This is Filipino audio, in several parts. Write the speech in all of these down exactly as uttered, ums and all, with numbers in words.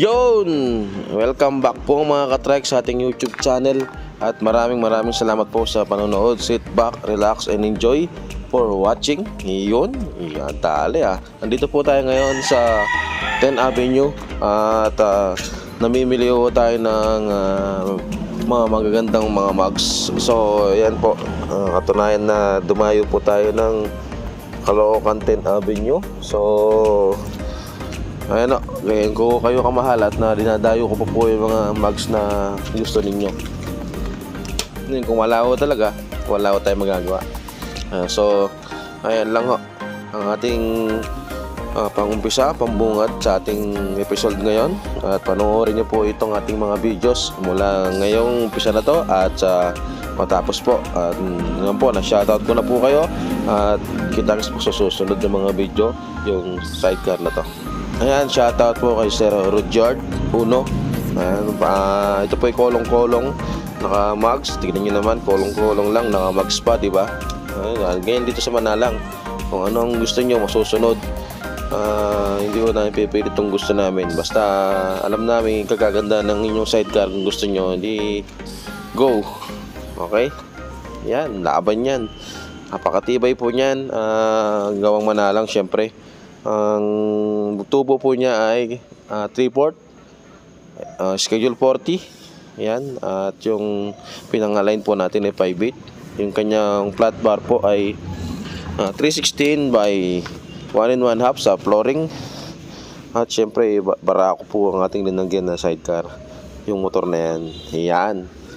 Yon! Welcome back po mga katrek sa ating YouTube channel. At maraming maraming salamat po sa panonood. Sit back, relax, and enjoy for watching. Yun, yan tali ah. Nandito po tayo ngayon sa tenth Avenue. At uh, namimili po tayo ng uh, mga magagandang mga mugs. So yan po, uh, katunayan na dumayo po tayo ng Caloocan tenth Avenue. So ayan o, ngayon ko kayo kamahal at na dinadayo ko pa po yung mga mugs na gusto ninyo. Ngayon kung wala ko talaga, wala ko tayo magagawa. uh, So ayan lang ho ang ating uh, pangumpisa, pambungad sa ating episode ngayon. At panoorin nyo po itong ating mga videos mula ngayong umpisa na to at sa uh, matapos po. At ngayon po, na-shoutout ko na po kayo. At kita po sa susunod ng mga video yung sidecar na to. Ayan, shoutout po kay Sir Rudyard Uno. Ayan, uh, ito po ay kolong-kolong naka-mugs. Tignan nyo naman, kolong-kolong lang, naka-mugs pa, diba? Ayan, ganyan dito sa Manalang. Kung anong gusto nyo, masusunod. Uh, hindi ko namin pipilit itong gusto namin. Basta alam namin kagaganda ng inyong sidecar. Kung gusto nyo, hindi go. Okay? Yan, laban yan. Napakatibay po niyan. Uh, gawang Manalang, syempre. Ang tubo po niya ay uh, three port, uh, schedule forty. Yan. At yung pinang-align po natin ay five eight. Yung kanyang flat bar po ay uh, three sixteen by one and one half sa flooring. At syempre barako po ang ating linagyan na sidecar, yung motor na yan. Yan.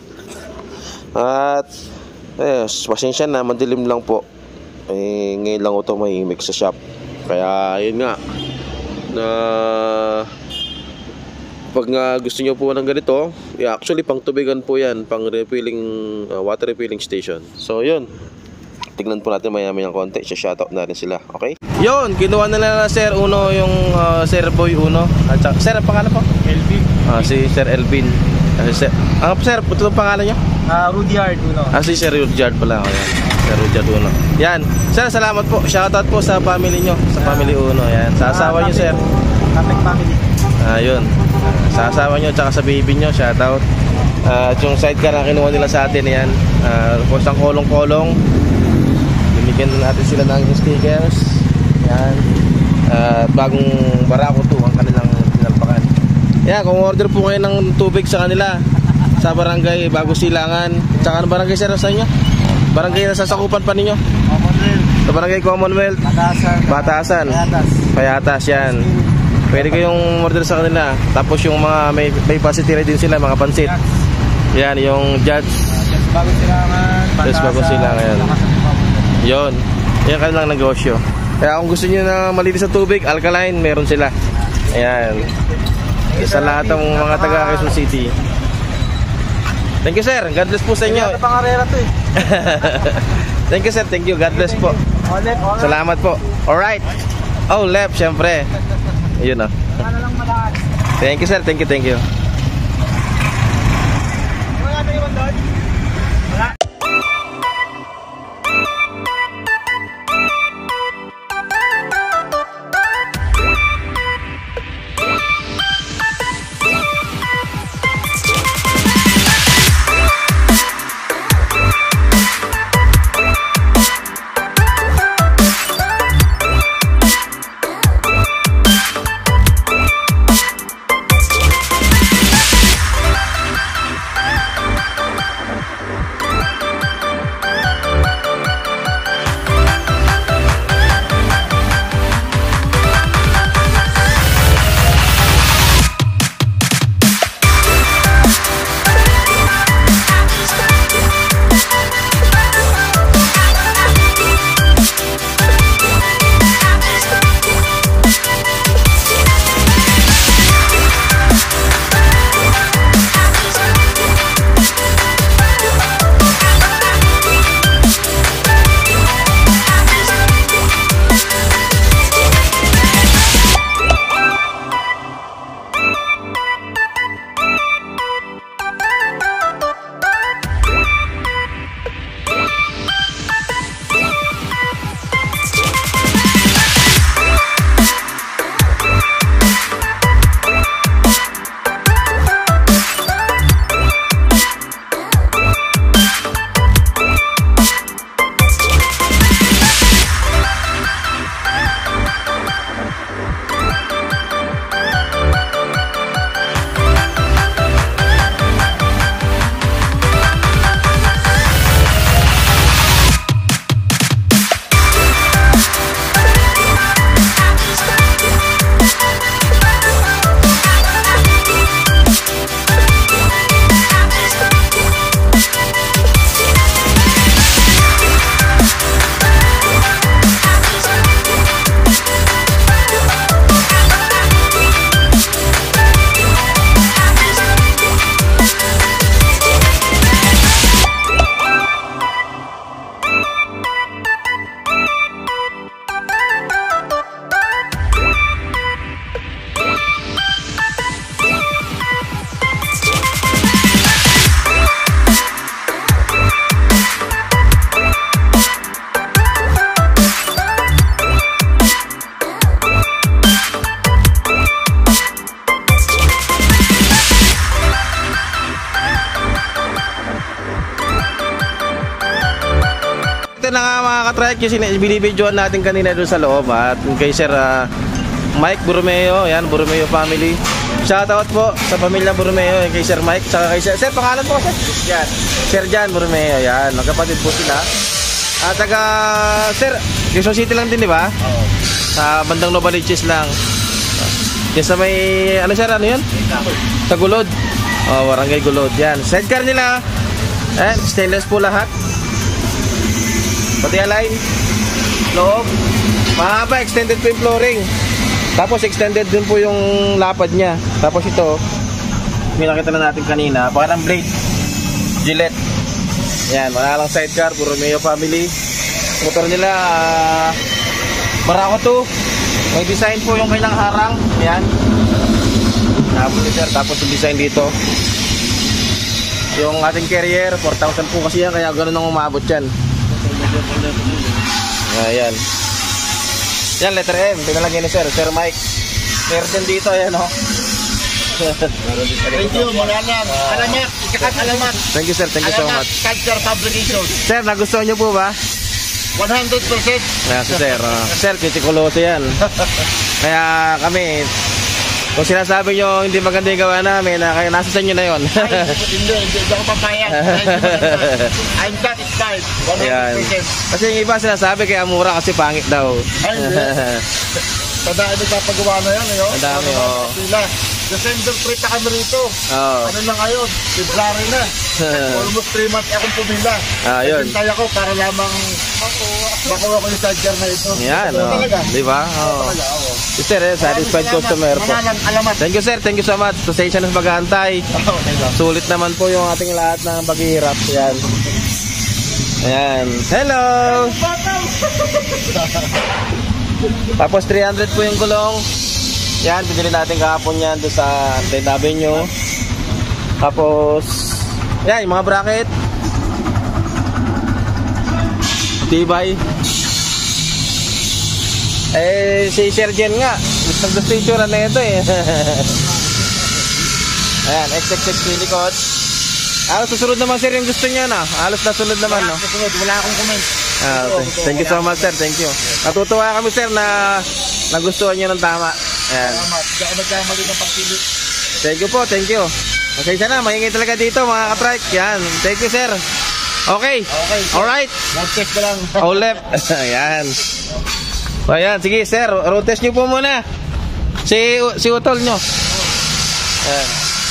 At eh, pasensya na, madilim lang po. Eh, ngayon lang ito may mix sa shop. Kaya yun nga, na pag nga gusto nyo po ng ganito, yeah, actually pang tubigan po yan, pang refilling, uh, water refilling station. So yun, tignan po natin maya maya ng konti, shoutout natin sila, okay? Yun, kinuha na na Sir Uno yung uh, Sir Boy Uno. At saka, Sir, ang pangalan po? Elvin. Ah, si Sir Elvin. Uh, sir, ang Sir, ito ang pangalan nyo? Uh, Rudyard Uno. Ah, si Sir Rudyard pala, okay. Sir Rudyard Uno. Yan, Sir, salamat po. Shoutout po sa family nyo, sa family Uno. Yan, sa asawa nyo, Sir. Kapit family. Ah, yun. Uh, sa asawa nyo, tsaka sa baby nyo, shoutout. Uh, at yung sidecar na kinuha nila sa atin, yan. Uh, Kusang kolong-kolong. Binigyan na natin sila ng stickers. Yan. Uh, bagong barako to ang kanilang pinalpakan. Yan, kung order po kayo ng tubig sa kanila, sa barangay Bago Silangan. Tsaka ano barangay, Sir, sa inyo? Barangay na sasakupan pa ninyo? Commonwealth. Sa barangay Commonwealth. Batasan. Batasan. Payatas. Payatas, yan. Pwede kayong order sa kanila. Tapos yung mga may, may pasitira din sila, mga pansit. Yan, yung judge. Uh, just Bago Silangan. Batasan. Just Bago Silangan. Yun. Yan kanilang negosyo. Kaya kung gusto nyo na malinis sa tubig, alkaline, meron sila. Ayan. Sa lahat ng mga taga Quezon City. Thank you, Sir. God bless po sa inyo. Ito pangarera to eh. Thank you, Sir. Thank you. God bless po. Salamat po. Alright. Oh, left, syempre. Yun o. Thank you, Sir. Thank you, thank you. katrike yung sin- binibidyoan natin kanina doon sa loob. At kay Sir uh, Mike Borromeo, yan, Borromeo family. Shoutout po sa pamilya Borromeo, kay Sir Mike, saka kay Sir, Sir, pangalan po, Sir? Yan. Sir Jan Borromeo, yan, magkapatid po sila. At taga, Sir, Quezon City lang din, di ba? Oo. Sa bandang Novaliches lang. Yan sa may, ano Sir, ano yun? Sa Gulod. Oh, Barangay Gulod, yan. Sidecar nila, eh, stainless po lahat. Pati align, loob, mahaba, extended po yung flooring. Tapos extended din po yung lapad niya. Tapos ito, may nakita na natin kanina, parang blade, Gillette. Yan, manalang sidecar, Borromeo family. Motor nila, uh, Barako two. May design po yung kailang harang. Yan. Tapos, tapos yung design dito. Yung ating carrier, four thousand po kasi yan, kaya gano'n ang umabot yan. Ayan. Yan, letter M. Pinalagay ni Sir. Sir Mike. Meron din dito, ayan o. Thank you, Malalang. Alamat. Ikakat alamat. Thank you, Sir. Thank you so Alamat, much. Culture Fabrication. Sir, nagustuhan nyo po ba? one hundred percent. Ayan, si Sir. Uh, sir, kitikuloso yan. Kaya kami, kung sinasabi nyo hindi maganda yung gawa namin, na, kaya nasa sa inyo na yun. Ay, hindi, hindi, hindi ako papayag. I'm satisfied. one hundred percent. Kasi yung iba sinasabi kaya mura kasi pangit daw. Ay, hindi. Padaan nagpapagawa na yan, eh. Ang dami, oh. Sila. December trip na kami rito. Oh. Ano na ngayon? February na. Almost three months akong pumila. Ah, yun. Kaya ko para lamang makuha ko yung charger na ito. Yan, Ito oh. talaga. Di ba? Oh. Talaga, oo. Si Sir, eh, satisfied Maraming customer po. salamat. Alamat. Thank you, Sir. Thank you so much. Pasensya na sa pag-aantay. Oh, thank you. Sulit naman po yung ating lahat ng paghihirap. Yan. Ayan. Hello! Tapos three hundred po yung gulong. Yan, pinili natin kahapon yan doon sa Anten Avenue. Tapos, yan, yung mga bracket. Tibay. Eh, si Sir Jen nga. Gusto gusto yung tsura na ito eh. Ayan, X X X Silicon. Alos susunod naman Sir yung gusto niya na. Alos nasunod naman, no? Susunod, wala akong comment. Ah, okay. Thank you so much, Sir. Thank you. Natutuwa kami, Sir, na nagustuhan niyo ng tama. Ayan. Salamat. Hindi ako nagkamali ng pagpili. Thank you po, thank you. Okay, sana, maingay talaga dito, mga katrike. Yan. Thank you, Sir. Okay. Okay. Alright. Road test ka lang. All left. Ayan. So, ayan. Sige, Sir. Road test nyo po muna. Si, si Utol nyo. Ayan.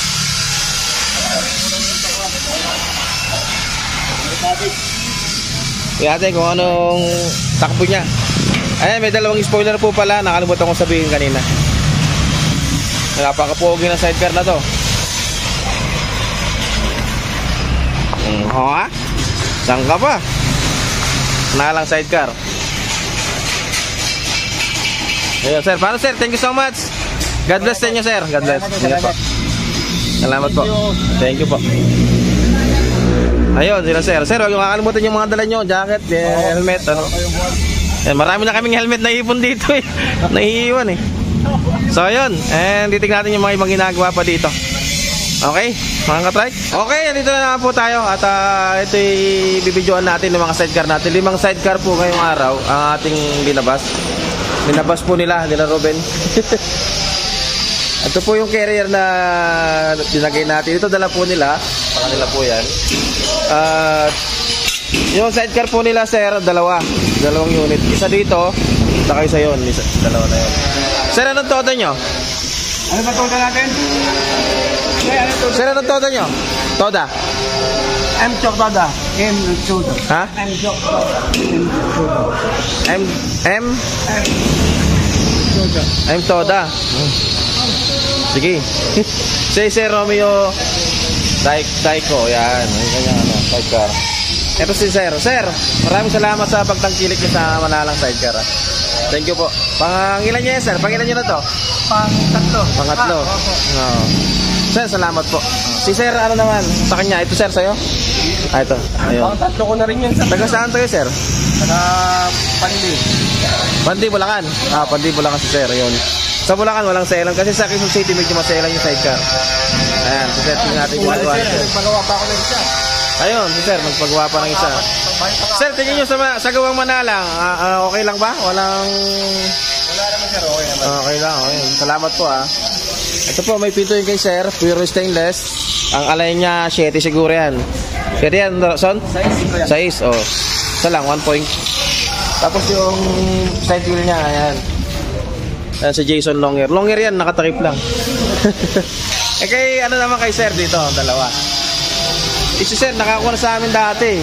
Tingnan kung anong takbo niya. Ayan, may dalawang spoiler po pala. Nakalimutan kong sabihin kanina. Napakapogi ng sidecar na to. Hmm, ha? Saan ka pa? Nalang sidecar. Ayun, Sir. Paano, Sir? Thank you so much. God bless sa inyo, Sir. God bless. Salamat. Salamat po. Thank you po. Ayun, sila Sir. Sir, huwag yung kakalimutan yung mga dala nyo. Jacket, eh, helmet, ano. Eh, marami na kaming helmet na ipon dito eh. Nahihiwan eh. So, ayun. And titignan natin yung mga ibang ginagawa pa dito. Okay, mga katrike. Okay, dito na naman po tayo. At uh, ito yung bibidyoan natin ng mga sidecar natin. Limang sidecar po ngayong araw ang ating binabas. Binabas po nila, nila Ruben. Ito po yung carrier na dinagay natin. Ito dala po nila. Baka nila po yan. At uh, yung sidecar po nila, Sir, dalawa. Dalawang unit. Isa dito, saka isa yun. Isa, dalawa na yun. Sir, anong todo nyo? Ano ba total natin? Okay, ano total? Sir, anong todo nyo? Toda? M Chokdada. M Chokdada. Ha? M Chokdada. M Chokdada. M... M? M Chokdada. M Toda. Sige. Si Sir Romeo Taiko, Taiko, yan. Yung kanyang ano, sidecar. Ito si Sir. Sir, maraming salamat sa pagtangkilik niyo sa Manalang sidecar. ah. Thank you po. Pangilan niyo yan, Sir? Pangilan niyo na to? Pang tatlo. Pangatlo. Ah, opo. Oo. Sir, salamat po. Si Sir, ano naman? Sa kanya. Ito, Sir, sa'yo? Ah, ito. Ayun. Pang tatlo ko na rin yun. Taga saan tayo, Sir? Taga Pandi. Pandi, Bulacan. Ah, Pandi, Bulacan si Sir. Ayun. Sa Bulacan, walang selang. Kasi sa Quezon City, medyo maselang yung sidecar. Ayan, si Sir, tingnan natin yung Wala magawa. sir, nagpagawa pa ako ng isa. Ayun, si Sir, magpagawa pa ng isa. Sir, tingin nyo sa, ma- sa gawang Manalang, ah, ah, okay lang ba? Walang... Wala naman sir, okay naman. Okay lang, okay. Salamat po ah. Ito po, may pinto yun kay sir, pure stainless. Ang alay niya, seven siguro yan. seven yan, son? Size. Size, oh. Isa lang, one point. Tapos yung side wheel niya, ayan. Ayan si Jason Longer. Longer yan, nakatakip lang. Eh kay, ano naman kay sir dito, dalawa. Isi sir, nakakuha na sa amin dati.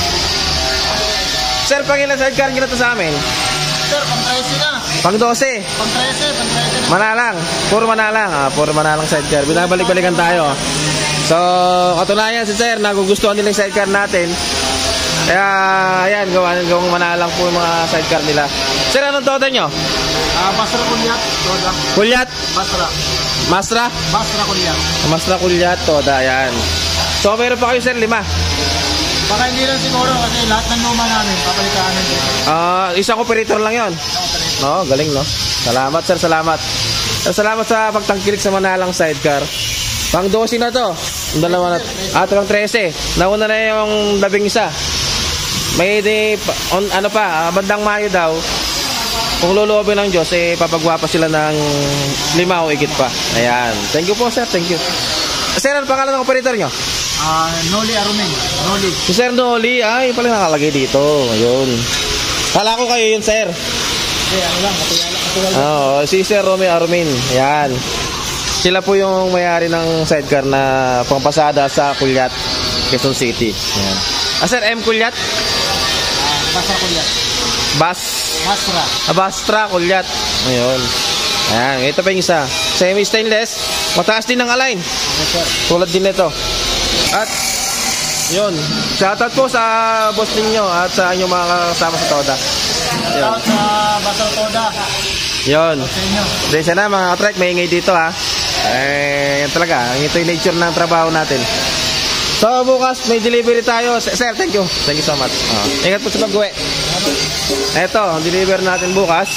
Sir, pang ilang sidecar nyo na to sa amin? Sir, pang trece na. Pang twelve. Pang trece, pang trece na. Manalang, puro Manalang, ah, puro Manalang sidecar. Binabalik-balikan tayo. So, katunayan si sir, nagugustuhan nila yung sidecar natin. Kaya, ayan, gawa ng gawang Manalang po yung mga sidecar nila. Sir, anong total nyo? Ah, Basra Kulyat, Toda. Kulyat? Basra. Masra? Basra Kulyat. Masra Kulyat, Toda, ayan. So, meron pa kayo sir, lima? Baka hindi lang siguro kasi lahat ng luma namin, papalitaan namin. Ah, isang operator lang yon. No, galing no. Salamat sir, salamat. Sir, salamat sa pagtangkilik sa Manalang sidecar. Pang twelve na to. Ang dalawa na. Ah, pang trece. Nauna na yung labing isa. May di, on, ano pa, ah, bandang Mayo daw. Kung luluobin ng Diyos, eh, papagwapa sila ng lima o igit pa. Ayan. Thank you po sir, thank you. Sir, ano pangalan ng operator nyo? Ah, Noli Arumen. Noli. Si Sir Noli, ay pala nakalagay dito. Ayun. Kala ko kayo yun, sir. Eh, ano lang, katulala, katulala. Oo, si Sir Romy Armin. Yan. Sila po yung may-ari ng sidecar na pangpasada sa Kulyat, Quezon City. Yan. Ah, Sir, M. Kulyat? Ah, Basra Kulyat. Bas. Basra. Ah, Bastra, Kulyat. Ayun. Ayan, ito pa yung isa. Semi-stainless. Mataas din ng align. Yes, sir. Tulad din nito. At yun, shoutout po sa boss ninyo at sa inyong mga kasama sa Toda. Yun. Shoutout sa Basra Toda. Yun. Sa inyo. Dahil na mga katrek, may ingay dito ha. Eh, yan talaga. Ito yung nature ng trabaho natin. So bukas may delivery tayo. Sir, thank you. Thank you so much. Uh, ingat po sa pag-uwi. Ito, ang deliver natin bukas.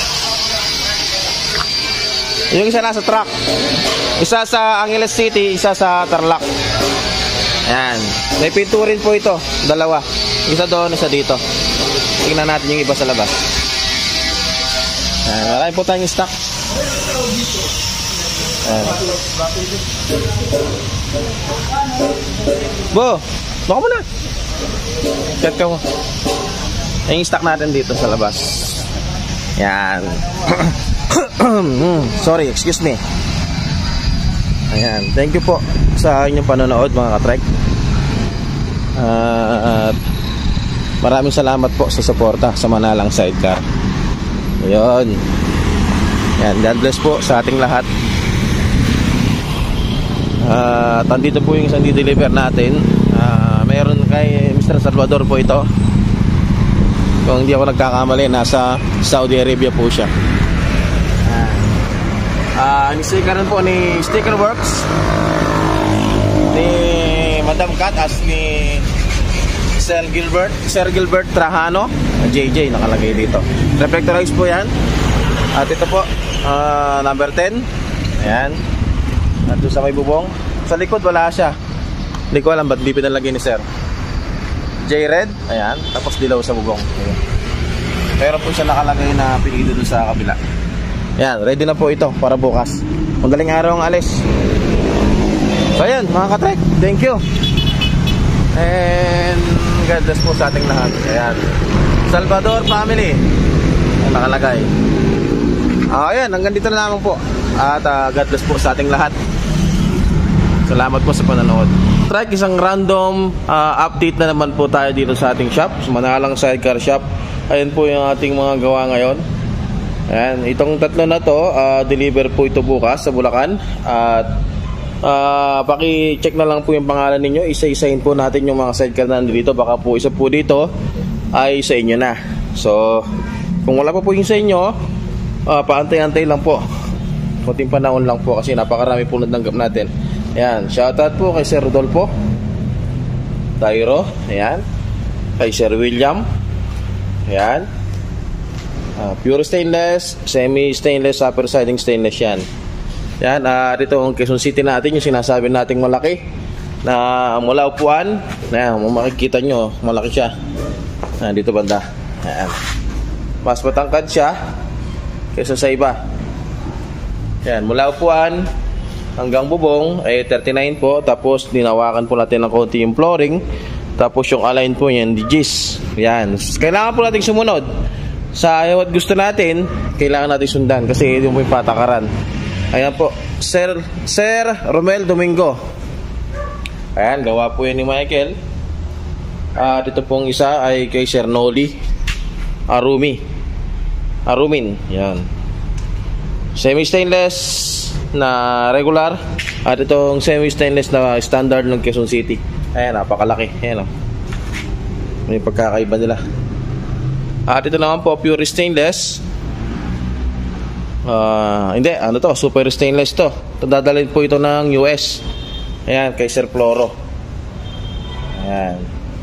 Yung isa nasa truck. Isa sa Angeles City, isa sa Tarlac. Ayan. May pinturin po ito. Dalawa. Isa doon, isa dito. Tingnan natin yung iba sa labas. Ayan. Marami po tayong stock. Ayan. Bo, baka mo na. Check ka mo. Yung stock natin dito sa labas. Ayan. Sorry, excuse me. Ayan, thank you po sa inyong panonood mga katrek. Uh, at maraming salamat po sa suporta sa Manalang sidecar. Ayun. Ayan, God bless po sa ating lahat. Uh, at andito po yung isang di-deliver natin. Uh, mayroon kay Mister Salvador po ito. Kung hindi ako nagkakamali, nasa Saudi Arabia po siya. Ah, uh, ni-sticker po ni Sticker Works ni Madam Kat as ni Sir Gilbert Sir Gilbert Trajano J J nakalagay dito. Reflectorized po yan. At ito po uh, number ten. Ayan. At doon sa may bubong. Sa likod wala siya. Hindi ko alam ba't di pinalagay ni Sir. J-Red. Ayan. Tapos dilaw sa bubong. Ayan. Pero po siya nakalagay na pilido doon sa kabila. Yan, ready na po ito para bukas. Madaling araw ang alis. So ayan, mga katrek, thank you. And God bless po sa ating lahat. Ayan, Salvador family ang nakalagay. Ah, ayan, hanggang dito na naman po. At uh, God bless po sa ating lahat. Salamat po sa panonood. Trek, isang random uh, update na naman po tayo dito sa ating shop, sa Manalang Sidecar Shop. Ayan po yung ating mga gawa ngayon. Ayan, itong tatlo na to, uh, deliver po ito bukas sa Bulacan. At uh, paki-check na lang po yung pangalan ninyo. Isa-isahin po natin yung mga sidecar na nandito. Baka po isa po dito ay sa inyo na. So, kung wala pa po yung sa inyo, uh, paantay-antay lang po. Kunting panahon lang po kasi napakarami po natanggap natin. Ayan, shoutout po kay Sir Rodolfo Tairo. Ayan, kay Sir William. Ayan. Uh, pure stainless, semi-stainless, upper siding stainless yan. Yan, uh, dito ang Quezon City natin, yung sinasabi nating malaki. na mula upuan. Ayan, makikita nyo, malaki siya. Ayan, dito banda. Ayan. Mas matangkad siya kaysa sa iba. Ayan, mula upuan hanggang bubong ay thirty-nine po. Tapos dinawakan po natin ng konti yung flooring. Tapos yung align po yan, D Gs. Ayan, kailangan po natin sumunod sa ayaw at gusto natin. Kailangan natin sundan kasi yung may patakaran. Ayan po, Sir Sir Romel Domingo. Ayan, gawa po yan ni Michael. At ito pong isa ay kay Sir Noli Arumi Arumin. Yan, semi-stainless na regular. At itong semi-stainless na standard ng Quezon City. Ayan, napakalaki. Ayan, oh. May pagkakaiba nila. At ito naman po, pure stainless. uh, Hindi, ano to, super stainless to. Dadalhin po ito ng U S. Ayan, kay Sir Floro. Ayan.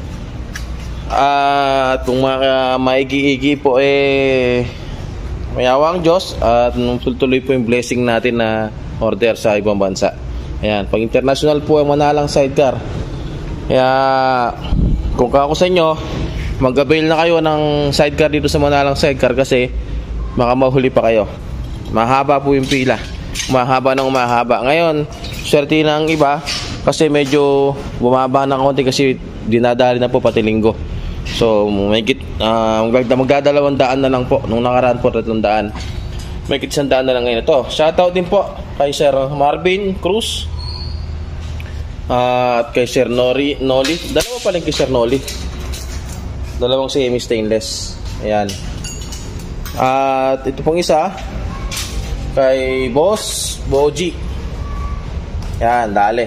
At kung mga maigi-igi po eh, mayawang Diyos. At tuloy po yung blessing natin na order sa ibang bansa. Ayan, pag international po ang manalang sidecar. Kaya kung kako sa inyo, mag-avail na kayo ng sidecar dito sa manalang sidecar kasi baka mahuli pa kayo. Mahaba po yung pila, mahaba ng mahaba. Ngayon, swerte na ang iba kasi medyo bumaba na konti kasi dinadali na po pati linggo. So may git, uh, magdadalawang daan na lang po. Nung nakaraan po tatlong daan, may git isang daan na lang ngayon. Ito, shoutout din po kay Sir Marvin Cruz, uh, at kay Sir Nori Noli. Dalawa pa lang kay Sir Noli, dalawang semi stainless. Ayan. At ito pong isa kay Boss Boji. Yan, dali.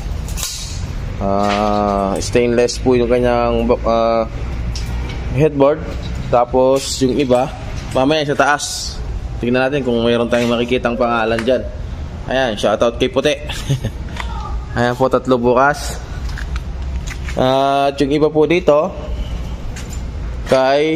uh, Stainless po yung kanyang uh, headboard. Tapos yung iba mamaya sa taas. Tingnan natin kung mayroon tayong makikitang pangalan dyan. Ayan, shoutout kay Puti. Ayan po, tatlo bukas. At uh, yung iba po dito kay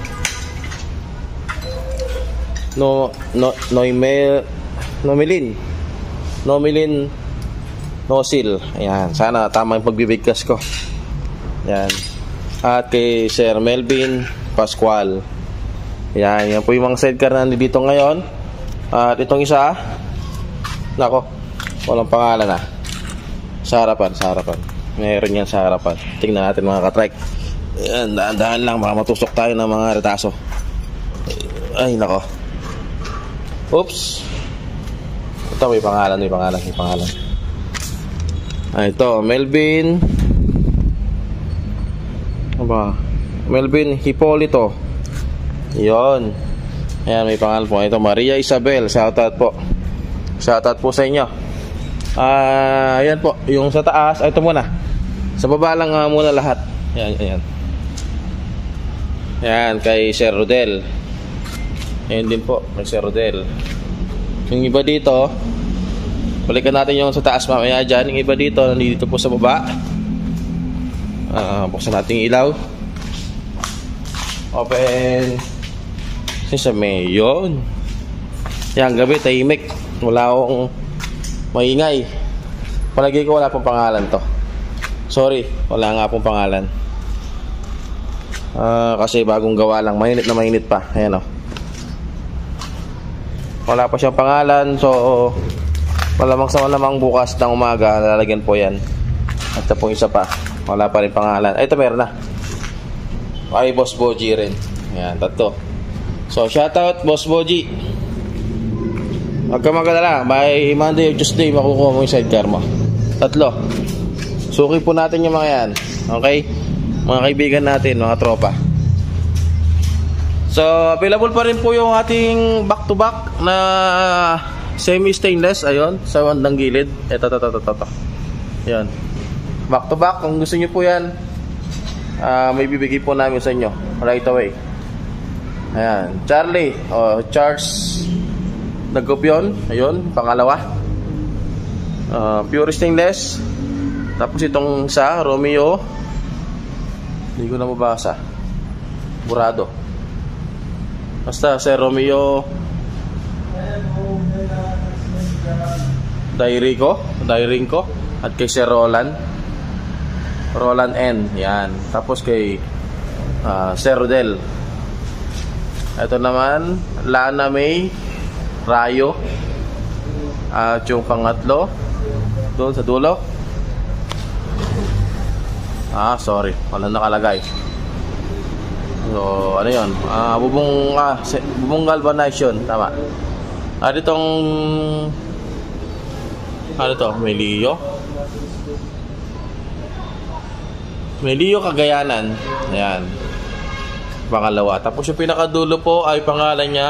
No, no, Noimel, Nomilin Nomilin Nosil. Ayan, sana tama yung pagbibigkas ko. Ayan. At kay Sir Melvin Pascual. Ayan, yan po yung mga sidecar na nandito ngayon. At itong isa, nako, walang pangalan na. Sa harapan, sa harapan. Meron yan sa harapan. Tingnan natin mga katrek. Ayan, daan-daan lang, baka matusok tayo ng mga retaso. Ay, nako. Oops. Ito, may pangalan, may pangalan, may pangalan. Ah, ito, Melvin. Ano ba? Melvin Hipolito. Yon. Ayan, may pangalan po. Ito, Maria Isabel. Shoutout po. Shoutout po sa inyo. Ah, ayan po. Yung sa taas, ay, ito muna. Sa baba lang uh, muna lahat. Ayan, ayan. Ayan, kay Sir Rodel. Ayan din po, kay Sir Rodel. Yung iba dito, balikan natin yung sa taas mamaya dyan. Yung iba dito, nandito po sa baba. uh, Buksan natin yung ilaw. Open. Sa may yun. Yan, gabi, tahimik. Wala akong maingay. Palagi ko wala pong pangalan to. Sorry, wala nga pong pangalan. uh, Kasi bagong gawa lang. Mainit na mainit pa. Ayan o, wala pa siyang pangalan. So malamang sa malamang bukas ng umaga lalagyan po yan. At ito pong isa pa, wala pa rin pangalan. Ay, ito meron na. Ay, Boss Boji rin. Ayan, tatlo. So shoutout Boss Boji. Huwag ka magalala, by Monday or Tuesday makukuha mo yung sidecar mo. Tatlo. Suki po natin yung mga yan. Okay? Mga kaibigan natin, mga tropa. So available pa rin po yung ating back to back na semi stainless. Ayun, sa bandang gilid. Ito, ito, ito, ito, ito. Yan, back to back. Kung gusto nyo po yan, uh, may bibigay po namin sa inyo right away. Ayan, Charlie o oh, Charles Nagopyon. Ayun, pangalawa. uh, Pure stainless. Tapos itong sa Romeo, hindi ko na mabasa, Burado. Basta Sir Romeo Dairico Dairinco. At kay Sir Roland. Roland N. Yan. Tapos kay uh, Sir Rodel. Ito naman, Lana May Rayo. At yung pangatlo, doon sa dulo. Ah, sorry. Walang nakalagay. So, ano yun? Ah, bubong, ah, bubong galvanization. Tama. Ah, ditong, ano to? May Leo. May Leo Cagayanan. Ayan. Pangalawa. Tapos yung pinakadulo po ay pangalan niya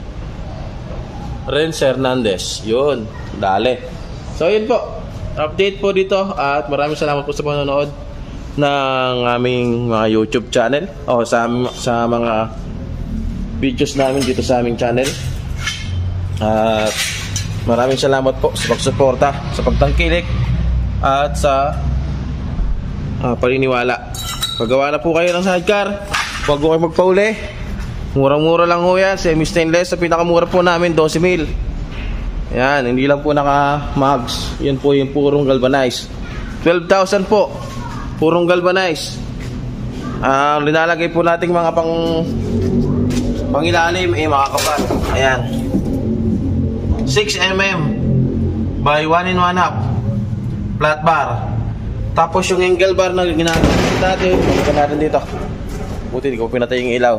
Renz Hernandez. Yun. Dale. So, yun po. Update po dito. At maraming salamat po sa panonood ng aming mga YouTube channel. O sa, sa mga videos namin dito sa aming channel. At maraming salamat po sa pagsuporta, sa pagtangkilik, at sa uh, paniniwala. Paggawa na po kayo ng sidecar, huwag po kayo magpauli. Murang-mura lang ho yan. Semi-stainless. Sa pinakamura po namin, twelve mil. Yan, hindi lang po naka-mags. Yan po yung purong galvanized. twelve thousand po. Purong galvanized. Ang uh, linalagay po nating mga pang pangilalim eh makakapal. Ayan. six millimeters by one and one half. Flat bar. Tapos yung angle bar na ginagawa natin, pagkakan natin dito. Buti di ko pinatay yung ilaw.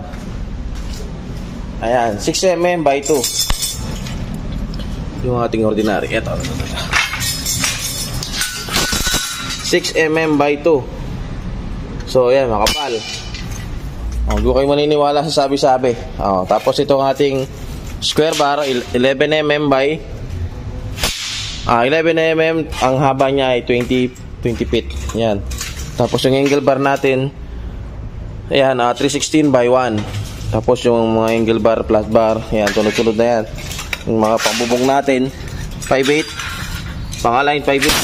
Ayan, six millimeters by two. Yung ating ordinary. Ito. six millimeters by two. So, ayan, makapal. Oh, hindi ko kayo maniniwala sa sabi-sabi. Oh, tapos itong ating square bar, eleven millimeters by ah, eleven millimeters. Ang haba niya ay twenty feet. Ayan. Tapos yung angle bar natin, ayan, uh, three sixteen by one. Tapos yung mga angle bar, flat bar, ayan, tunod-tunod na yan. Yung mga pambubong natin, five eight. Pangaline, five eight.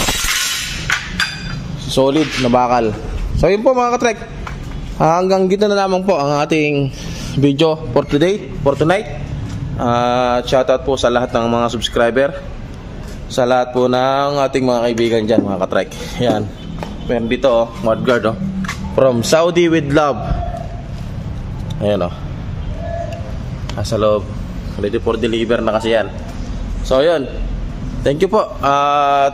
Solid na bakal. So yun po mga katrek. Hanggang dito na lamang po ang ating video for today, for tonight. Uh, shoutout po sa lahat ng mga subscriber, sa lahat po ng ating mga kaibigan dyan mga katrek. Ayan. Meron dito oh, mudguard oh. From Saudi with love. Ayan oh. Nasa loob. Ready for deliver na kasi yan. So yun. Thank you po. At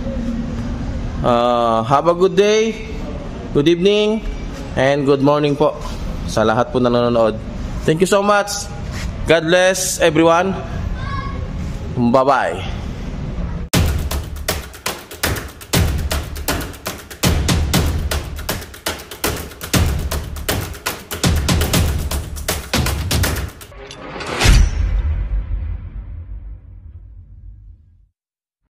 uh, have a good day, good evening, and good morning po sa lahat po na nanonood. Thank you so much. God bless everyone. Bye bye.